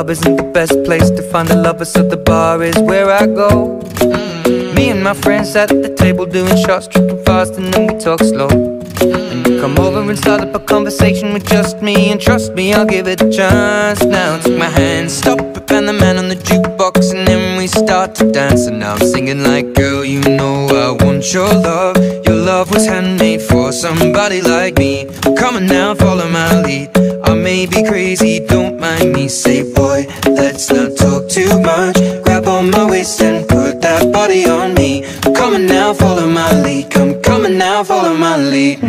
club isn't the best place to find a lover, so the bar is where I go. Me and my friends at the table doing shots, tripping fast, and then we talk slow. And you come over and start up a conversation with just me, and trust me, I'll give it a chance. Now take my hand, stop it, and the man on the jukebox, and then we start to dance. And now I'm singing like, girl, you know I want your love. Your love was handmade for somebody like me. Come on now, follow my lead. I may be crazy, don't mind me. Say, boy, let's not talk too much. Grab on my waist and put that body on me. Come on now, follow my lead. Come on now, follow my lead.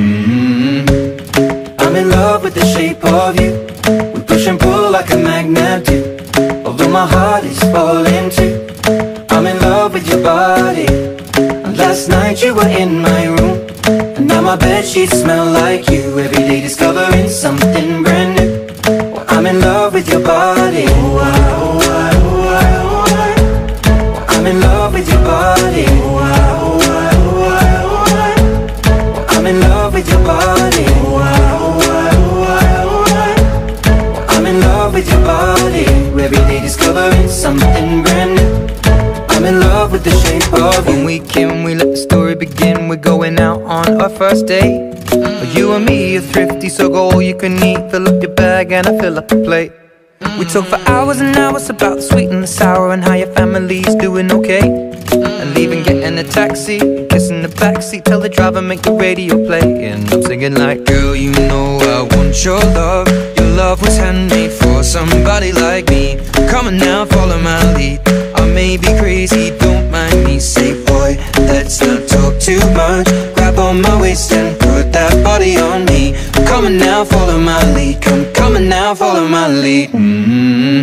I'm in love with the shape of you. We push and pull like a magnet do. Although my heart is falling too, I'm in love with your body. And last night you were in my room, and now my bedsheets smell like you. Every day discovering something brand new. Well, I'm in love with your body. Oh, I, oh, I, oh, I, oh, I. Well, I'm in love with your body. Oh, I, oh, I, oh, I, oh, I. Well, I'm in love with your body. Oh, I, oh, I, oh, I, oh, I. Well, I'm in love with your body. Every day discovering something brand new. I'm in love with the shape of you. When we can, we let the story begin. We're going out on our first date. You and me are thrifty, so go all you can eat. Fill up your bag and I fill up the plate. We talk for hours and hours about the sweet and the sour, and how your family's doing okay. And leaving, getting a taxi, kissing the backseat, tell the driver make the radio play. And I'm singing like, girl, you know I want your love. Your love was handmade for somebody like me. Come on now, follow my lead. I may be crazy, don't mind me. Say, boy, let's not talk too much. Grab on my waist and put that body on me. Come on now, follow my lead. Come on now, follow my lead. Come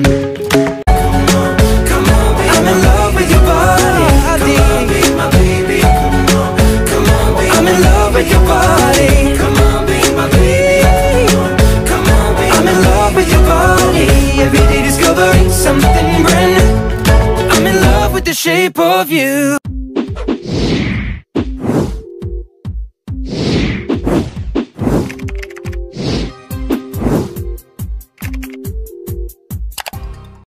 on, come on, baby. I'm in love with your body. Come on, be my baby. Come on, baby. I'm in love with your body. Come on, be my baby. Come on, baby. I'm in love with your body. Every day discovering something brand new. I'm in love with the shape of you.